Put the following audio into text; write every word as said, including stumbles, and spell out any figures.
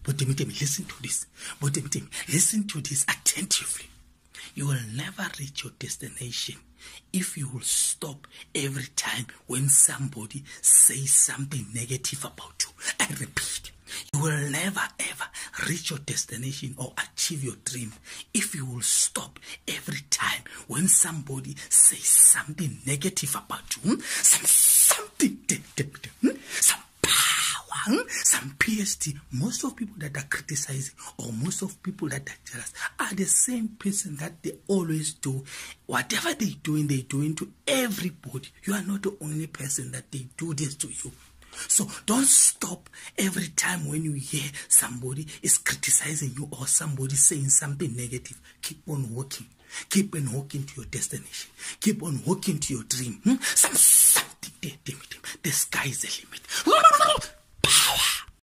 But Demitemi, listen to this. But Demitemi, listen to this attentively. You will never reach your destination if you will stop every time when somebody says something negative about you. I repeat, you will never ever reach your destination or achieve your dream if you will stop every time when somebody says something negative about you. Some something, some power, some P S T. Most of people that are criticizing or most of people that are jealous are the same person that they always do. Whatever they doing, they doing to everybody. You are not the only person that they do this to you. So don't stop every time when you hear somebody is criticizing you or somebody saying something negative. Keep on walking. Keep on walking to your destination. Keep on walking to your dream. Hmm? Some something there, the sky is the limit.